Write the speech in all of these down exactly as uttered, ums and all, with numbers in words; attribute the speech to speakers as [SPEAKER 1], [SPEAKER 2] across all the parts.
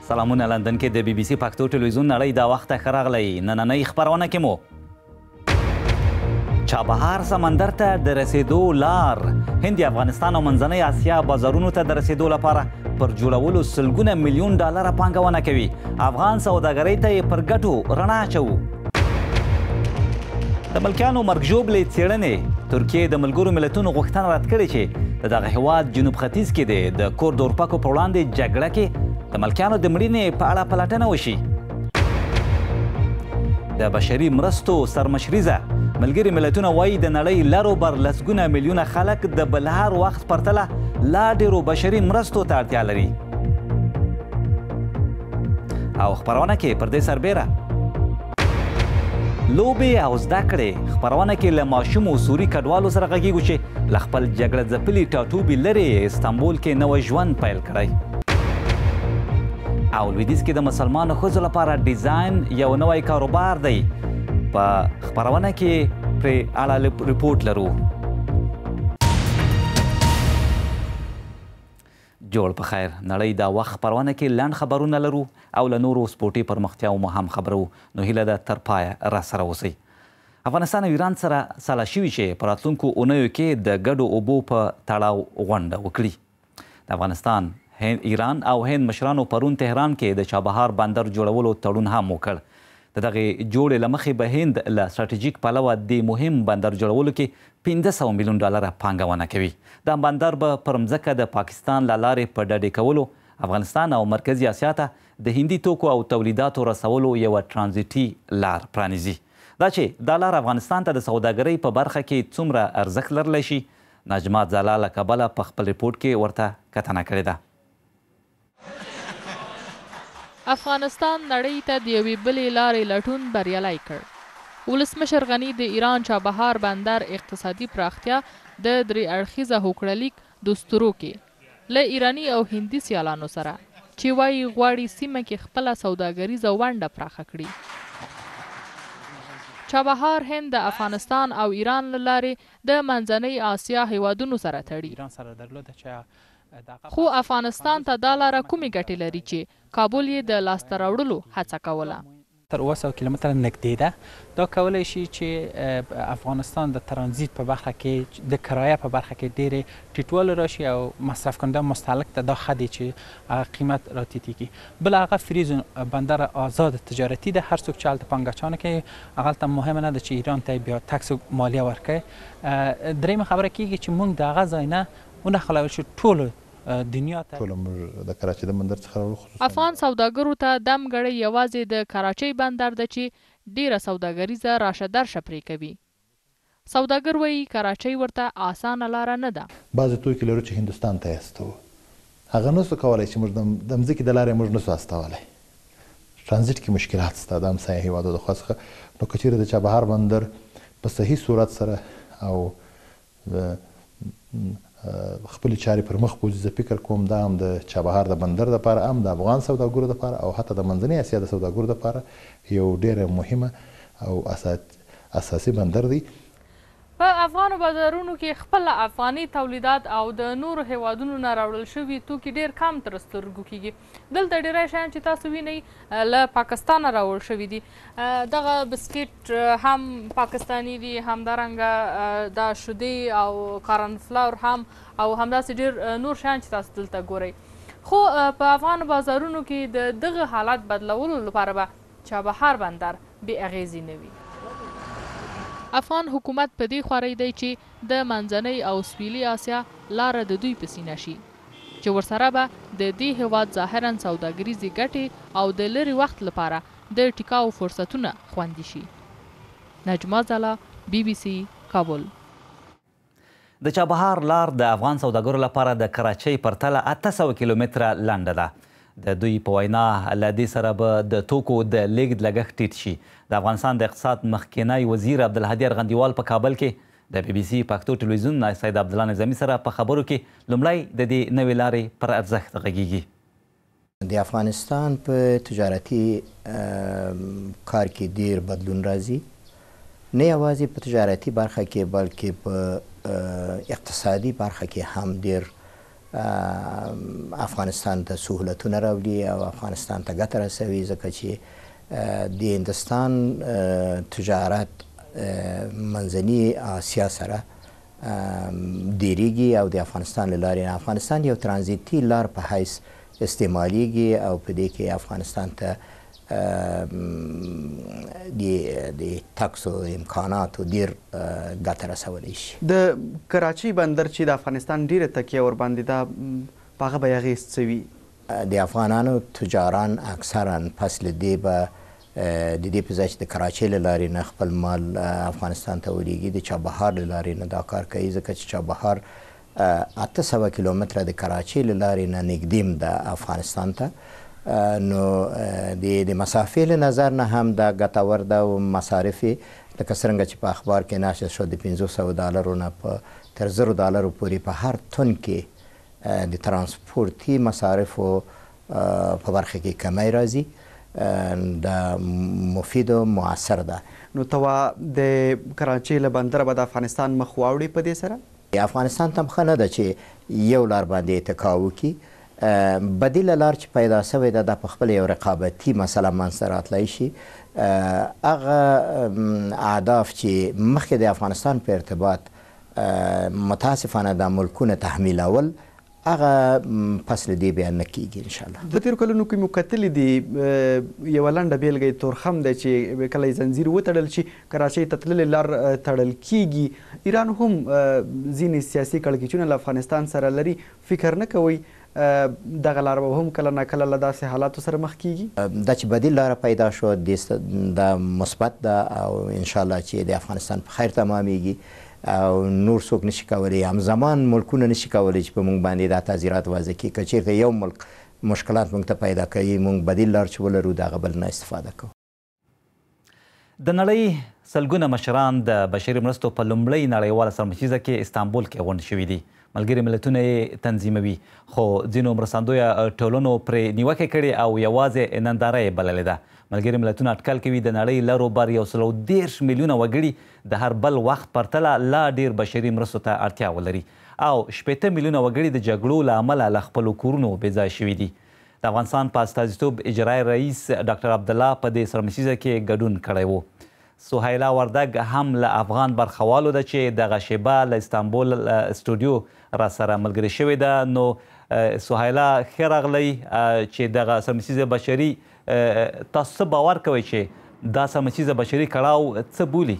[SPEAKER 1] سلامونه لندن کې د بي بي سي پښتو ټلویزیون نړۍ دا وخت ښه راغلی. نننۍ خپرونه کې مو چابهار سمندر ته د رسیدو لار، هند افغانستان او منځنۍ اسیا بازارونو ته د رسیدو لپاره پر جوړولو سلګونه میلیون ډالره پانګونه کوي. افغان سوداګرۍ ته یې پر ګټو رڼا اچوو. د ملکیانو مرګ ژوبلې څېړنې ترکیې د ملګرو ملتونو غوښتنه رد کړې چې د دغه هېواد جنوب ختیځ کې دی د کورد اورپکو په وړاندې جګړه کې د ملکیانو د مړینې په اړه پلټنه وشي. د بشري مرستو سرمشریزه ملګري ملتونه وایي د نړۍ لرو بر لسګونه میلیونه خلک د بل هر وخت پرتله لا ډېرو بشري مرستو ته اړتیا لري. او خپرونه کې پر دې سربیره لوبې او زده کړې خپرونه کې له ماشومو سوري کډوالو سره غږیږو چې له خپل جګړه ځپلي ټاټوبي لرې استانبول کې نوی ژوند پیل کړی. او لویدیځ کې د مسلمانو ښځو لپاره ډیزاین یو نوی کاروبار دی. په خپرونه کې پرې اړه رپورټ لرو. جوړ په خیر. نړۍ دا وخت خپرونه کې لنډ خبرونه لرو او له نورو سپورټي پرمختیاو مو هم خبرو، نو هیله ده تر پایه راسره اوسئ. افغانستان او ایران سره سلا شوي چې په راتلونکو اونیو کې د ګډو اوبو په تړاو غونډه وکړي. د افغانستان، ایران او هند مشرانو پرون تهران کې د چابهار بندر جوړولو تړون هم وکړ. د دغې جوړې له مخې به هند له ستراتیژیک پلوه د مهم بندر جوړولو کې پنځه سوه میلیون ډالره پانګونه کوي. دا بندر به پر مځکه د پاکستان له لارې په ډډې کولو افغانستان او مرکزي اسیا ته د هندي توکو او تولیداتو رسولو یوه ترانزیټي لار پرانیزي. دا چې دا لار افغانستان ته د سوداګرۍ په برخه کې څومره ارزښت لرلی شي، نجمه ځلا له کابله په خپل ریپورټ کې ورته کتنه کړې ده.
[SPEAKER 2] افغانستان نړۍ ته د یوې بلې لارې لټون بریالی کړ. ولسمشر غني د ایران چابهار بندر اقتصادي پراختیا د درې اړخیزه هوکړلیک دستورو کې له ایراني او هندي سیالانو سره چې وایي غواړي سیمه کې خپله سوداګریزه ونډه پراخه کړي. چابهار هند د افغانستان او ایران له لارې د منځنۍ اسیا هیوادونو سره تړي. خو افغانستان ته دا لاره کومې ګټې لري چې کابل یې د لاسته راوړلو هڅه کوله؟
[SPEAKER 3] تر اوه سوه کیلومتره نږدې ده. دا کولی شي چې افغانستان د ترانزیت په برخه کې د کرایه په برخه کې ډېرې ټیټوالی راشي او مصرف کننده مستهلک ته دا ښه دی چې هغه قیمت راټیټېږي. بل هغه فریز بندر آزاد تجارتي ده. هر څوک چې هلته پانګه اچونه کوي هغلته مهمه نه ده چې ایران ته بیا تکس او مالیه ورکوي. درېیمه خبره کېږي چې موږ د هغه ځای نه ونښلول شو ټولو دنیا ته. ټول موږ د کراچۍ د بندر څخه راوړو.
[SPEAKER 2] افغان سوداګرو ته دم ګړی یوازې د کراچۍ بندر ده چې ډیره سوداګریزه راشه درشه پرې کوي. سوداګر وایي کراچۍ ورته اسانه لاره نه ده.
[SPEAKER 4] بعضې توکي لرو چې هندوستان ته یې استوو، هغه نسو کولی چې موږ د مځکې د لارې موږ نسو استولی. ترانزیټ کې مشکلات شته د همسایه هېوادو د خوا څخه. نو که چیرې د چابهار بندر په صحیح صورت سره او خپل چارې پر مخ بوځي، زه فکر کوم دا هم د چابهار د بندر دپاره، هم د افغان سوداګرو دپاره او حتی د منځنۍ اسیا د سوداګرو دپاره یو ډېره مهمه او اساسي بندر دی.
[SPEAKER 2] په افغانو بازارونو کې خپل افغاني تولیدات او د نورو هیوادونو نه راوړل شوي توکي ډېر کم تر سترګو کېږي. دلته ډېری شیان چې تاسو وینئ له پاکستانه راوړل شوي دي. دغه بسکټ هم پاکستاني دي، همدارنګه دا شودې او کارن فلاور هم، او همداسې ډېر نور شیان چې تاسو دلته ګورئ. خو په افغانو بازارونو کې د دغه حالت بدلولو لپاره به چابهار بندر بې اغېزې نه وي. افغان حکومت په دې خوارۍ دی چې د منځنۍ او سویلي اسیا لاره د دوی په سینه شي، چې ورسره به د دې هېواد ظاهرا سوداګریزې ګټې او د لرې وخت لپاره د ټیکاو فرصتونه خوندي شي. نجمه ځلا، بي بي سي، کابل.
[SPEAKER 1] د چابهار لار د افغان سوداګرو لپاره د کراچۍ پرتله اته سوه کیلومتره لنډه ده. د دوی په وینا له دې سره به د توکو د لیږد لګښت ټیټ شي. د افغانستان د اقتصاد مخکینی وزیر عبدالهادي ارغندیوال په کابل کې د بي بي سي پښتو ټلویزیون سید عبدالله نظامي سره په خبرو کې لومړی د دې نوې لارې پر ارزښت غږیږي.
[SPEAKER 5] د افغانستان په تجارتي کار کې ډېر بدلون راځي، نه یوازې په تجارتي برخه کې بلکې په اقتصادي برخه کې هم ډېر افغانستان ته سهولتونه راوړي او افغانستان ته ګټه رسوي، ځکه چې د هندوستان تجارت منځني اسیا سره ډیریږي او د افغانستان له لارې نه افغانستان یو ترانزیتي لار په حیث استعمالیږي او په دې کې افغانستان ته د تکسو امکاناتو ډیر ګټه رسولی شي.
[SPEAKER 6] د کراچۍ بندر چې د افغانستان ډیره تکیه ورباندې ده، په هغه به یې اغېز څه وي؟
[SPEAKER 5] د افغانانو تجاران اکثرا پس له دې به د دې په ځای چې د کراچۍ له لارې نه خپل مال افغانستان ته ولیږي، د چابهار له لارې نه دا کار کوي، ځکه چې چابهار اته سوه کیلومتره د کراچۍ له لارې نه نږدې ده افغانستان ته. نو د مسافې له نظر نه هم دا ګټور ده او مصارف لکه څرنګه چې په اخبار کې نشر شو د پنځه سوه ډالرو نه تر زرو ډالرو پورې په هر تن کې د ترانسپورتي مصارفو په برخه کې کمی راځي. دا مفید و مؤثر ده.
[SPEAKER 6] نو توا د کراچۍ له بندره به د افغانستان مخ واوړي په دې سره؟
[SPEAKER 5] افغانستان ته ښه نه ده چې یو لار باندې اتکا وکړي. بدیله لار چې پیدا شوې ده دا په خپل یو رقابتي مسله منځته راتلی شي. هغه اهداف چې مخکې د افغانستان په ارتباط متاسفانه دا ملکونه تحمیلول، هغه پس له دې بیا نه کېږي انشاءالله.
[SPEAKER 6] د تېرو کلونو کې مو کتلي دي یوه لنډه بېلګه یې تورخم دی چې کله یې زنځیر وتړل شي کراچۍ ته تللې لار تړل کېږي. ایران هم ځینې سیاسي کړکېچونه له افغانستان سره لري. فکر نه کوئ دغه لار به هم کله ناکله له داسې حالاتو سره مخ کېږي؟
[SPEAKER 5] دا چې بدیل لاره پیدا شو دا مثبت ده او انشاءالله چې د افغانستان په خیر تمامیږي او نور څوک نشي کولی، همزمان ملکونه نشي کولی چې په موږ باندې دا تعزیرات وضع کړي. که چېرته یو ملک مشکلات موږ ته پیدا کوي، موږ بدیل لار چې ولرو د هغه بل نه استفاده کوو.
[SPEAKER 1] د نړۍ سلګونه مشران د بشري مرستو په لومړۍ نړیواله سرمشیزه کې استانبول کې غونډ شوي دي. ملګري ملتونه یې تنظیموي، خو ځینو مرستندویه ټولنو پرې نیوکې کړې او یوازې ننداره یې بللې ده. ملګري ملتونه اټکل کوي د نړۍ لرو بر یو سل او دېرش میلیونه وګړي د هر بل وخت پرتله لا ډېر بشري مرستو ته اړتیا ولري او شپېته میلیونه وګړي د جګړو له امله له خپلو کورونو بېځایه شوي دي. د افغانستان په استازیتوب اجرایي رئیس ډاکټر عبدالله په دې سرمشیزه کې ګډون کړی و. سهیلا وردګ هم له افغان برخوالو ده چې دغه شیبه له استانبول استودیو را سره ملګرې شوې ده. نو سهیلا ښه راغلی چې دغه سرمشیزه بشري تاسو څه باور کوئ چې دا سرمشیزه بشري کړاو څه بولي؟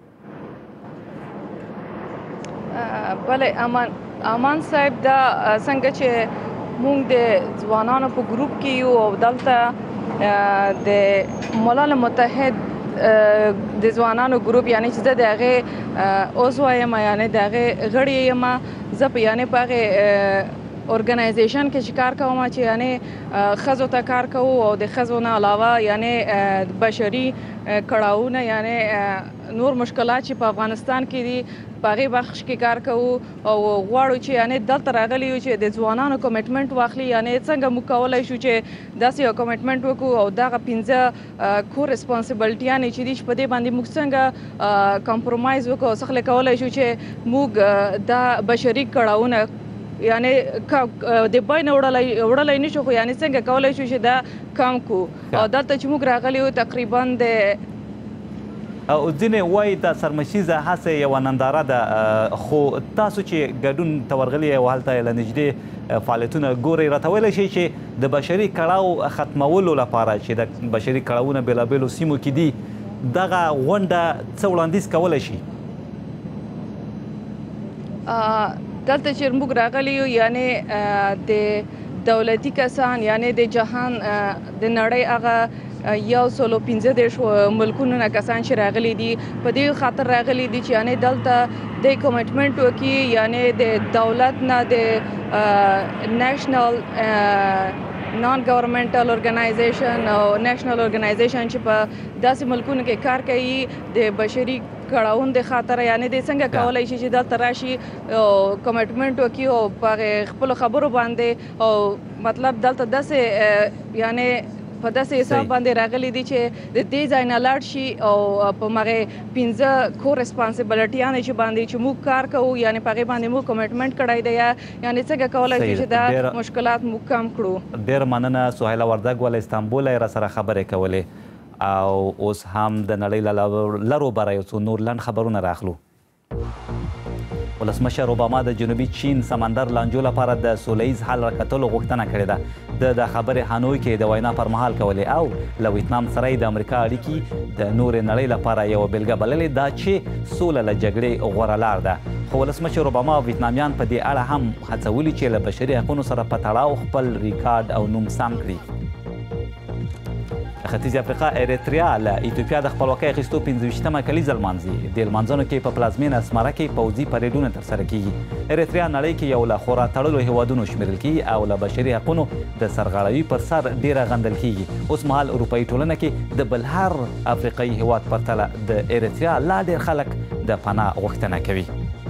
[SPEAKER 2] بله امان امان صاحب دا څنګه چې موږ د ځوانانو په ګروپ کې یو او دلته د ملل متحد د ځوانانو ګروپ یعنی چې زه د هغې عضو یم یعنی د هغې غړی یم. زه په یعنې په هغې ارګنایزیشن کې چې کار کوم چې یعنی ښځو ته کار کوو او د ښځو نه علاوه یعنی بشري کړاوونه یعنی نور مشکلات چې په افغانستان کې دي په هغې بخش کې کار کوو او غواړو چې یعنی دلته راغلي یو چې د ځوانانو کمیټمنټ واخلي. یعنی څنګه موږ کولی شو چې داسې یو کمیټمنټ وکړو او دغه پنځه کور ریسپانسبلټیانې چې دي چې په دې باندې موږ څنګه کمپرومایز وکړو او څخه کولی شو چې موږ دا بشري کړاوونه یعنی د بین وړلی نشو خو یعنی څنګه کولی شو چې دا کم کړو. او دلته چې موږ راغلي یو تقریبا د
[SPEAKER 1] او ځینې وایي دا سرمشیزه هسې یوه ننداره ده، خو تاسو چې ګډون ته ورغلي او هلته له نږدې فعالیتونه ګورئ، راته ویلی شئ چې د بشري کړاو ختمولو لپاره چې د بشري کړاوونه بېلابېلو سیمو کې دي دغه غونډه څه وړاندیز کولی شي؟
[SPEAKER 2] دلته چې موږ راغلي یو یعنی د دولتي کسان یعنی د جهان د نړۍ هغه یو سل او پنځه دېرش ملکونو نه کسان چې راغلي دي په دې خاطر راغلي دي چې یعنی دلته د کمیټمنټ وکړي یعنی د دولت نه د نیشنل نان ګورنمنټل ارګنایزیشن او نیشنل ارګنایزیشن چې په داسې ملکونو کې کار کوي د بشري کړاوونو د خاطر یعنی د څنګه کولی شي چې دلته راشي او کمیټمنټ وکړي او په خپلو خبرو باندې او مطلب دلته داسې یعنی
[SPEAKER 7] په داسې حساب باندې راغلي دي چې د دې ځای نه لاړ شي او په هغې پنځه کو ریسپانسبلټیانې چې باندې چې موږ کار کوو یعنې په هغې باندې موږ کمیټمنټ کړی دی یا یعنې څنګه کولی شو چې دا مشکلات موږ کم کړو.
[SPEAKER 1] ډېر مننه سهیله وردګ له استانبوله یې راسره خبرې کولې او اوس هم د نړۍ له لرو بره یو څو نور لنډ خبرونه راخلو. ولسمشر اوباما د جنوبي چین سمندر لانجو لپاره د سوله ییز حل راکتلو غوښتنه کړې ده. د د خبرې هانوی کې د وینا پر مهال کولې او له ویتنام سره د امریکا اړیکې د نورې نړۍ لپاره یوه بېلګه بللې ده چې سوله له جګړې غوره لار ده. خو ولسمشر اوباما او ویتنامیان په دې اړه هم هڅولي چې له بشري حقونو سره په تړاو خپل ریکارډ او نوم سم کړي. ختیځ افریقا اریتریا له ایتوپیا د خپلواکۍ اخیستو پنځه ویشتمه کلیزه لمانځي. د لمانځنو کې په پلازمینه اسمره کې پوځي پریډونه ترسره کیږي. اریتریا نړۍ کې یو له خورا تړلو هیوادونو شمیرل کیږي او له بشري حقونو د سرغړاوي پر سر ډیره غندل کیږي. اوس مهال اروپایي ټولنه کې د بل هر افریقایي هیواد پرتله د اریتریا لا ډیر خلک د پناه غوښتنه کوي.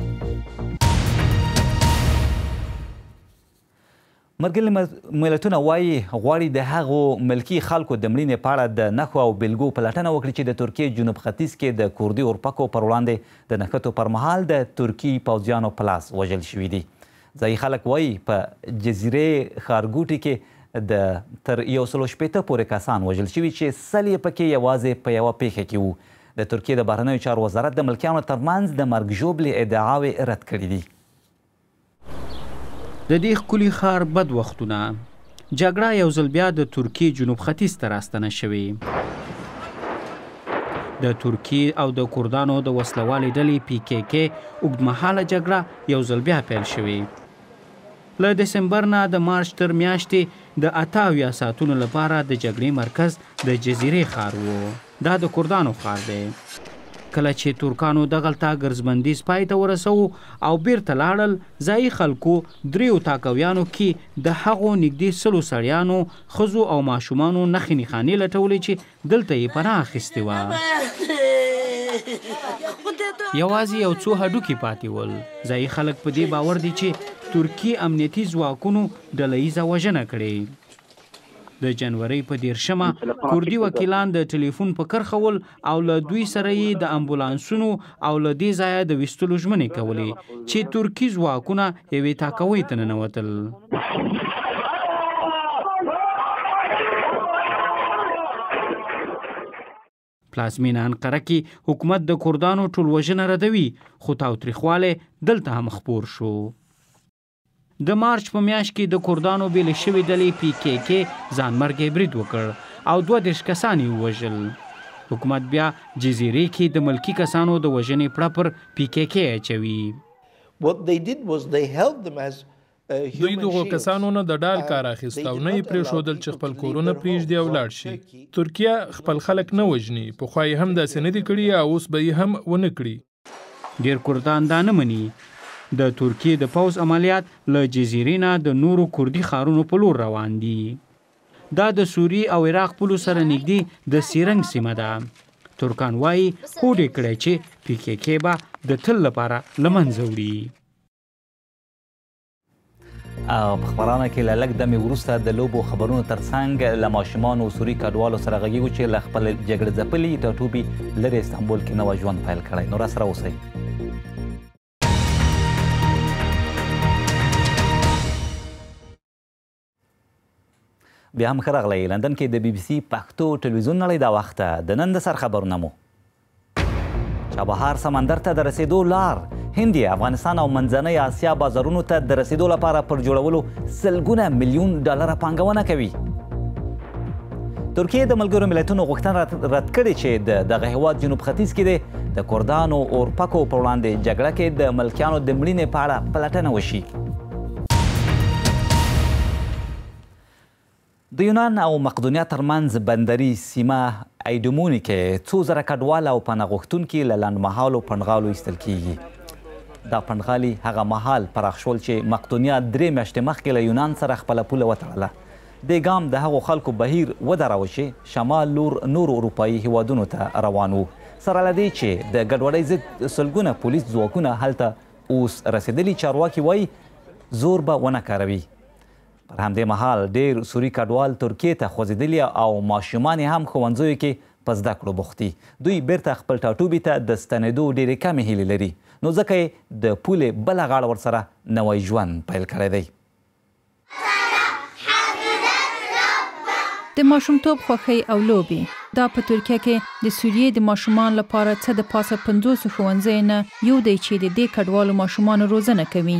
[SPEAKER 1] ملګري ملتونه وایي غواړي د هغو ملکي خلکو د مړینې په اړه د نښو او بېلګو پلټنه وکړي چې د ترکیې جنوب ختیځ کې د کوردي اورپکو پر وړاندې د نښتو پر مهال د ترکي پوځیانو په لاس وژل شوي دي. ځایي خلک وایي په جزیرې ښارګوټي کې د تر یو سلو شپېته پورې کسان وژل شوي چې سل یې پکې یوازې په یوه پیښه کې وو. د ترکیې د بهرنیو چارو وزارت د ملکیانو ترمنځ د مرګ ژوبلې ادعاوې رد کړي دي.
[SPEAKER 8] د دې ښکلي ښار بد وختونه جګړه یو ځل بیا د ترکیې جنوب ختیځ ته راستنه شوې. د ترکیې او د کردانو د وسلوالې ډلې پی کې کې اوږدمهاله جګړه یو ځل بیا پیل شوې. له دسمبر نه د مارچ تر میاشتې د اته اویا ساعتونو لپاره د جګړې مرکز د جزیرې ښار و. دا د کردانو ښار دی. کله چې ترکانو دغلته ګرځبندیز پای ته ورسوو او بیرته لاړل، ځایي خلکو دریو تاکویانو کې د هغو نږدې سلو سړیانو، ښځو او ماشومانو نښې نښانې لټولې چې دلته یې پناه اخیستې وه. یوازې یو څو هډوکي پاتې ول. ځایي خلک په دې باور دي چې ترکي امنیتي ځواکونو ډله ییزه وژنه کړې. د جنورۍ په دیرشمه کوردي وکیلان د ټلیفون په کرښه ول او له دوی سره یې د امبولانسونو او له دې ځایه د ویستلو ژمنې کولې چې ترکي ځواکونه یوې تاکوۍ ته ننوتل. پلازمینه انقره کې حکومت د کردانو ټول وژنه ردوي، خو تاوتریخوالی دلته هم خپور شو. د مارچ په میاشت کې د کردانو بیلې شوې ډلې پی کې کې ځانمرګی برید وکړ او دوه دېرش کسان یې ووژل. حکومت بیا جزیرې کې د ملکي کسانو د وژنې پړه پر پی کې کې اچوي.
[SPEAKER 9] دوی دغو کسانو نه د ډال کار اخیست او نه یې پرېښودل چې خپل کورونه پرېږدي او لاړ شي. ترکیه خپل خلک نه وژني، پخوا یې هم داسې نه دي کړي او اوس به یې هم ونه کړي.
[SPEAKER 8] ډېر کردان دا نه مني. د ترکیې د پوځ عملیات له جزیرې نه د نورو کردي ښارونو په لور روان دي. دا د سوریې او عراق پولو سره نږدې د سیرنګ سیمه ده. ترکان وایي هوډ یې کړی چې پی کې کې به د تل لپاره له منځه وړي.
[SPEAKER 1] او په خبرانه کې له لږ دمې وروسته د لوبو خبرونو ترڅنګ له ماشومانو سوري کډوالو سره غږیږو چې له خپل جګړه ځپلي ټاټوبي لرې استانبول کې نوی ژوند پیل کړی. نو راسره اوسئ. بیا هم ښه راغلی. لندن کې د بي بي سي پښتو ټلویزیون نړۍ دا وخت د نن د سر خبرونه مو چابهار سمندر ته د رسیدو لار، هند افغانستان او منځنۍ اسیا بازارونو ته د رسیدو لپاره پر جوړولو سلګونه میلیون ډالره پانګونه کوي. ترکیې د ملګرو ملتونو غوښتنه رد کړې چې د دغه هیواد جنوب ختیځ کې د کردانو اورپکو پر وړاندې جګړه کې د ملکیانو د مړینې په اړه پلټنه وشي. د یونان او مقدونیا ترمنځ بندري سیمه ایډوموني کې څو زره کډوال او پناه غوښتونکي له لنډمهالو پنډغالو ایستل کیږي. دا پنډغالي هغه مهال پراخ شول چې مقدونیا درې میاشتې مخکې له یونان سره خپله پوله وتړله. دې ګام د هغو خلکو بهیر ودراوه چې شمال لور نورو اروپایي هیوادونو ته روان وو، سره له دې چې د ګډوډۍ ضد سلګونه پولیس ځواکونه هلته اوس رسېدلي. چارواکي وایي زور به ونه کاروي. پر همدې مهال ډیر سوري کډوال ترکیې ته خوځېدلي او ماشومان یې هم ښوونځیو کې په زده کړو بوخت دي. دوی بیرته خپل ټاټوبي ته د ستنېدو ډېرې کمې هیلې لري، نو ځکه یې د پولې بله غاړه ورسره نوی ژوند پیل کړی دی.
[SPEAKER 10] د ماشومتوب خوښۍ او لوبې دا په ترکیه کې د سوریې د ماشومان لپاره څه د پاسه پنځوسو ښوونځیو نه یو دی چې د دې کډوالو ماشومانو روزنه کوي.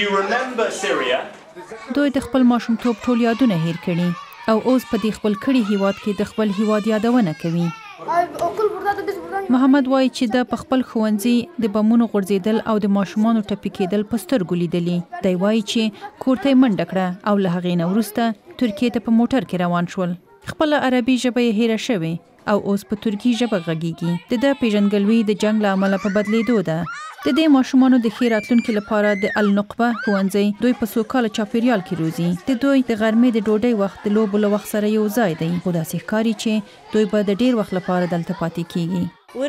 [SPEAKER 10] دوی د خپل ماشومتوب ټول یادونه هیر کړي او اوس په دې خپل کړي هیواد کې د خپل هیواد یادونه کوي. محمد وایي چې د په خپل ښوونځي د بمونو غورځېدل او د ماشومانو ټپي کېدل په سترګو لیدلي. دی وایي چې کور ته یې منډه کړه او له هغې نه وروسته ترکیې ته په موټر کې روان شول. خپله عربي ژبه یې هیره شوې او اوس په ترکي ژبه غږیږي. د ده پیژندګلوي د جنګ له امله په بدلیدو ده. د دې ماشومانو د ښې راتلونکي لپاره د النقبه ښوونځی دوی په سوکاله چاپیریال کې روزي. د دوی د غرمې د ډوډۍ وخت د لوبو له وخت سره یو ځای دی، خو داسې ښکاري چې دوی به د ډیر وخت لپاره دلته پاتې کیږي.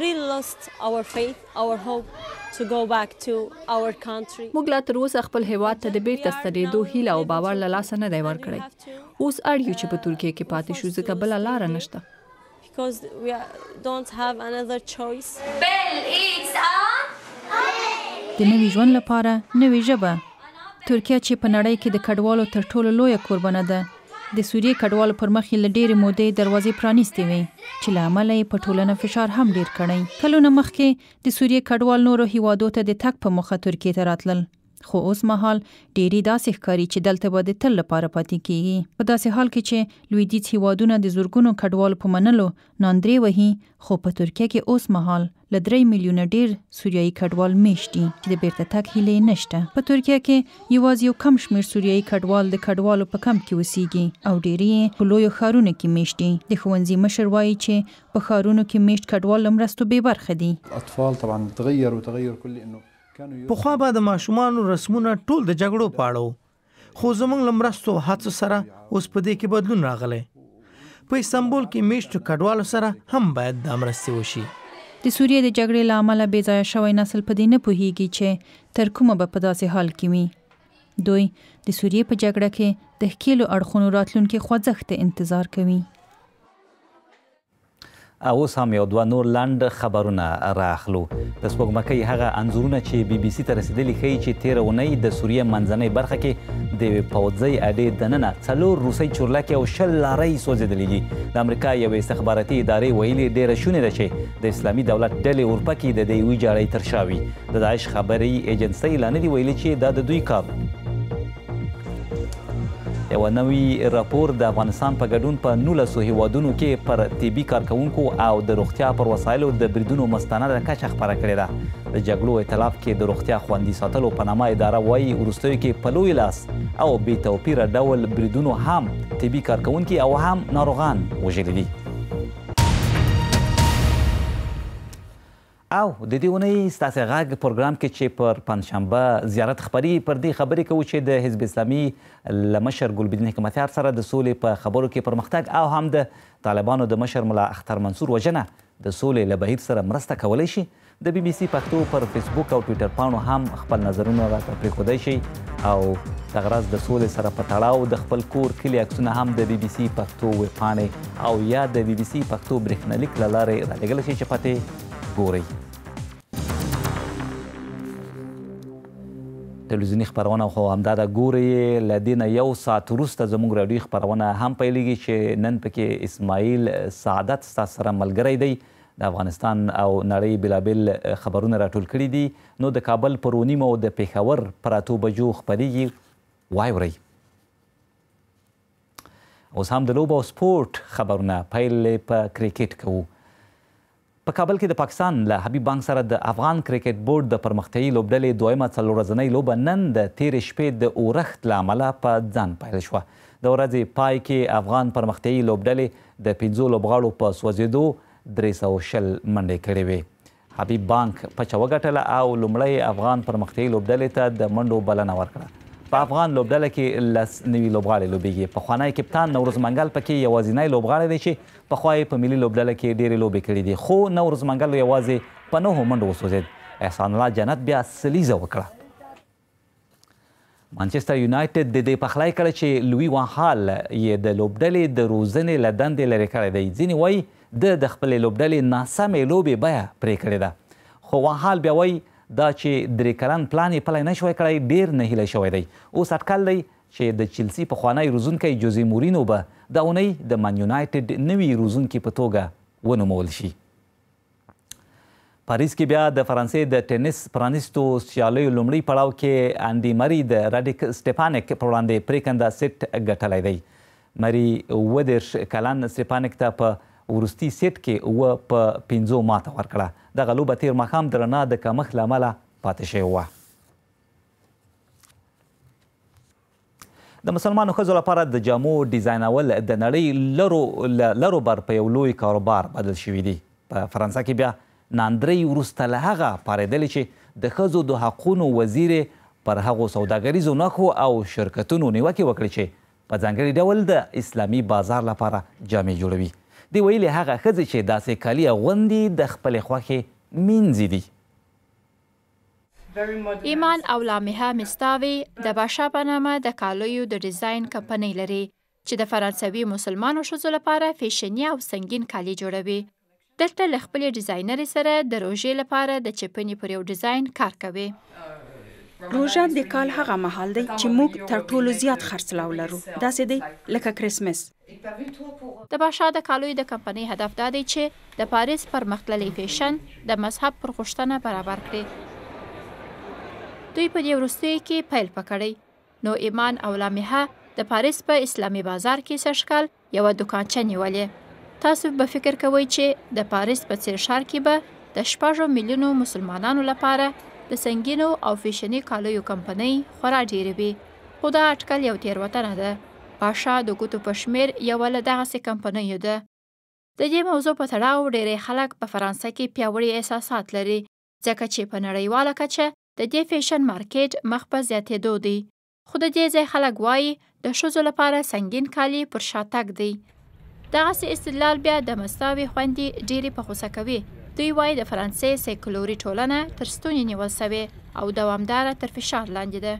[SPEAKER 10] موږ لا تر اوسه خپل هیواد ته د بیرته ستنېدو هیله او باور له لاسه نه دی ورکړی. اوس اړ یو چې په ترکیه کې پاتې شو ځکه بله لاره نشته. د نوي ژوند لپاره نوې ژبه. ترکیه چې په نړۍ کې د کډوالو تر ټولو لویه کوربنه ده، د سوریې کډوالو پر مخ یې له ډېرې مودې دروازې پرانیستې وې چې له امله یې په ټولنه فشار هم ډېر کړی. کلونه مخکې د سوریې کډوال نورو هیوادو ته د تګ په موخه ترکیې ته راتلل، خو اوس مهال ډېری داسې ښکاري چې دلته به د تل لپاره پاتې کیږي. په داسې حال کې چې لویدیځ هیوادونه د زرګونو کډوالو په منلو ناندرې وهي، خو په ترکیه کې اوس مهال له درې میلیونه ډېر سوریایي کډوال میشت دي چې د بیرته تګ هیله یې نشته. په ترکیه کې یوازې یو کم شمېر سوریایي کډوال د کډوالو په کمپ کې اوسیږي او ډېری یې په لویو ښارونو کې میشت دي. د ښوونځي مشر وایي چې په ښارونو کې میشت کډوال له مرستو بې برخه دي.
[SPEAKER 11] اطفال طبعا تغیر وتغیر کلی انه
[SPEAKER 12] پخوا به د ماشومانو رسمونه ټول د جګړو پاړو، خو زموږ له مرستو هڅو سره اوس په دې کې بدلون راغلی. په استانبول کې میشتو کډوالو سره هم باید دا مرستې وشي.
[SPEAKER 10] د سوریې د جګړې له امله بې ځایه شوی نسل په دې نه پوهیږي چې تر کومه به په داسې حال کې وي. دوی د سوریې په جګړه کې د ښکېلو اړخونو راتلونکي خوځښت ته انتظار کوي.
[SPEAKER 1] اوس هم یو دوه نور لنډ خبرونه راخلو. د سپوږمکۍ هغه انځورونه چې بي بي سي ته رسېدلي ښیي چې تېره اونۍ د سوریې منځنۍ برخه کې د یوې پوځۍ اډې دننه څلور روسۍ چورلکې او شل لارۍ سوځېدلې دي. د امریکا یوې استخباراتي ادارې ویلي ډېره شونې ده چې د اسلامي دولت ډلې اورپکي د دې یوې جاړۍ تر شا وي. د داعش خبري ایجنسۍ لا نه دي ویلي چې دا د دوی کار. یو نوی راپور د افغانستان په ګډون په نولسو هیوادونو کې پر طبي کارکوونکو او د روغتیا پر وسایلو د بریدونو مستنده کچه خپره کړې ده. د جګړو ائتلاف کې د روغتیا خوندي ساتلو په نامه اداره وایي وروستیو کې په لوی لاس او بې توپیره ډول بریدونو هم طبي کارکوونکي او هم ناروغان وژلي دي. او د دې اونۍ ستاسې غږ پروګرام کې چې پر پنجشنبه زیارت خپري پر دې خبرې کوو چې د حزب اسلامي له مشر ګلبدین حکمتیار سره د سولې په خبرو کې پرمختګ او هم د طالبانو د مشر ملا اختر منصور وژنه د سولې له بهیر سره مرسته کولی شي. د بي بي سي پښتو پر فیسبوک او ټویټر پاڼو هم خپل نظرونه راته پرېښودی شي او دغه راز د سولې سره په تړاو د خپل کور کلي عکسونه هم د بي بي سي پښتو ویبپاڼې او یا د بي بي سي پښتو برېښنالیک له لارې رالیږلی شي چې پتې ګورئ. تلویزیوني خپرونه خو همدا ده، ګورئ. له دې نه یو ساعت وروسته زموږ راډیوي خپرونه هم پیلېږي چې نن پکې اسماعیل سعادت ستاسو سره ملګری دی. د افغانستان او نړۍ بېلابېل خبرونه راټول کړي دي. نو د کابل پر اوه نیمو د پېښور پر اتو بجو خپرېږي، واورئ. اوس هم د لوبو او سپورټ خبرونه پیل په کرکټ کوو. په کابل کې د پاکستان له حبیب بانک سره د افغان کرکټ بورډ د پرمختیایي لوبډلې دویمه څلور ورځنۍ لوبه نن د تېرې شپې د اورښت له امله په ځان پیل شوه. د ورځې پای کې افغان پرمختیایي لوبډلې د پنځو لوبغاړو په سوځېدو درې سوه شل منډې کړې وې. حبیب بانک پچه وګټله او لومړی افغان پرمختیایي لوبډلې ته د منډو بلنه ورکړه. په افغان لوبډله کې لس نوي لوبغاړي لوبیږي. پخوانی کپتان نوروز منګل پکې یوازینی لوبغاړی دی چې پخوا یې په ملي لوبډله کې ډېرې لوبې کړي دي، خو نوروز منګل یوازې په نهو منډو وسوځېد. احسان الله جنت بیا سلیزه وکړه. مانچستر یونایټډ د دې پخلی کړی چې لوی وان هال یې د لوبډلې د روزنې له دندې لرې کړی دی. ځینې وایي د د خپلې لوبډلې ناسمې لوبې بیه پرې کړې ده، خو وان هال بیا وایي دا چې درې کلن پلان یې پلی نه شوی کړی ډېر نهیلی شوی دی. اوس اټکل دی چې د چلسي پخوانی روزونکی جوزي مورینو به د اونۍ د مان یونایټډ نوي روزونکي په توګه ونومول شي. پاریس کې بیا د فرانسې د ټینس پرانیستو سیالیو لومړي پړاو کې انډي مری د راډیک سټیپانیک پر وړاندې پریکنده سیټ ګټلی دی. مری اووه دېرش کلن سټیپانیک ته په وروستي سیټ کې اووه په پنځو ماته ورکړه. دغه لوبه تېر ماښام د رڼا د کمښت له امله پاتې شوې وه. د مسلمانو ښځو لپاره د جامو ډیزاینول د نړۍ لرو لرو بر په یو لوی کاروبار بدل شوي دي. په فرانسه کې بیا ناندرۍ وروسته له هغه پارېدلې چې د ښځو د حقونو وزیر پر هغو سوداګریزو نښو او شرکتونو نیوکې وکړې چې په ځانګړي ډول د اسلامي بازار لپاره جامې جوړوي. دوی ویلي هغه ښځې چې داسې کالي اغوندي د خپلې خوښې مینځي دي.
[SPEAKER 13] ایمان او لامحه مستاوي د باشا په نامه د کالیو د ډیزاین کمپنۍ لري چې د فرانسوي مسلمانو ښځو لپاره فیشني او سنګین کالي جوړوي. دلته له خپلې ډیزاینرې سره د روژې لپاره د چپنې پر یو ډیزاین کار کوي.
[SPEAKER 14] روژه د کال هغه مهال دی چې موږ تر ټولو زیات خرڅلاو لرو، داسې دی لکه کرسمس.
[SPEAKER 13] د باشا د کالیو د کمپنۍ هدف دا دی چې د پاریس پرمختللی فیشن د مذهب پر غوښتنه برابر کړي. دوی په دې وروستیو کې پیل پکړی نو ایمان او لامحه د پاریس په اسلامي بازار کې سږکال یوه دوکانچه نیولې. تاسو به فکر کوئ چې د پاریس په څېر ښار کې به د شپږو میلیونو مسلمانانو لپاره د سنګینو او فیشني کالیو کمپنۍ خورا ډېرې وي، خو دا اټکل یو تېروتنه ده. باشا د ګوتو په شمېر یوه له دغسې کمپنیو ده. د دې موضوع په تړاو ډېری خلک په فرانسه کې پیاوړي احساسات لري، ځکه چې په نړیواله کچه د دې فیشن مارکیټ مخ په زیاتېدو دی. خو د دې ځای خلک وایي د ښځو لپاره سنګین کالي پر شاتګ دی. دغسې استدلال بیا د مستاوي خویندې ډېرې په غوسه کوي. دوی وایي د فرانسې سیکولوري ټولنه تر ستوني نیول سوې او دوامداره تر فشار لاندې ده.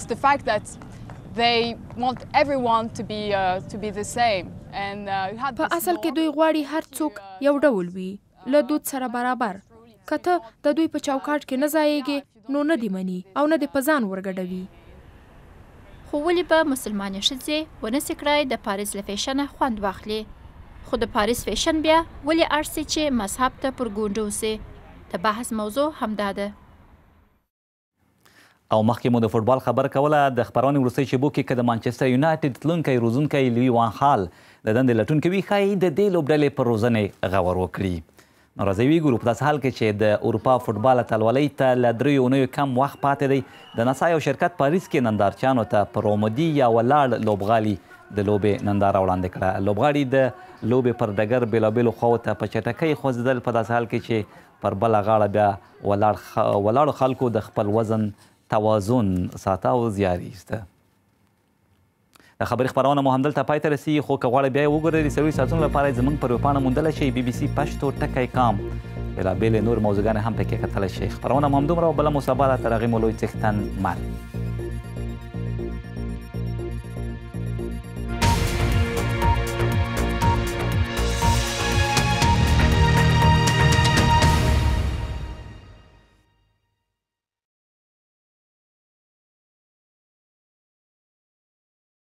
[SPEAKER 15] په اصل کې دوی غواړي هر څوک یو ډول وي، له دود سره برابر. که ته د دوی په چوکاټ کې نه ځایږې نو نه دې مني او نه دې په ځان ورګډوي.
[SPEAKER 13] خو ولې به مسلمانې ښځې ونسي کړای د پاریس له فیشنه خوند واخلي؟ خو د پاریس فیشن بیا ولې اړ سي چې مذهب ته پر ګونډو سي؟ د بحث موضوع همدا ده.
[SPEAKER 1] او مخکې مو د فوټبال خبر کوله. د خپرونې وروستۍ شیبو کې که د مانچستر یونایټډ تلونکی روزونکی لوی وان هال د دندې لټونکی وي، ښایي د دې لوبډلې پر روزنې غور وکړي. نو راځئ وګورو په داسې حال کې چې د اروپا فوټبال اتلولۍ ته له دریو اونیو کم وخت پاتې دی. د ناسا یو شرکت پاریس کې نندارچیانو ته پر رومودي یا ولاړ لوبغالي د لوبې ننداره وړاندې کړه. لوبغاړي د لوبې پر ډګر بېلابېلو خواو ته په چټکۍ خوځېدل، په داسې حال کې چې پر بله غاړه بیا ولاړو خلکو د خپل وزن توازن ساته او زیار ایسته. د خبري خپرونه مو همدلته پای ته رسي، خو که غواړئ بیا یې وګورئ د څلوېښت ساعتونو لپاره یې زموږ پر ویبپاڼه موندلی شئ بي بي سي پښتو ټکی کام. بېلابېلې نور موضوعګانې هم پکې کتلی شئ. خپرونه مو همدومره، بله مو سبا ده. تر هغې مو لوی څښتن مل.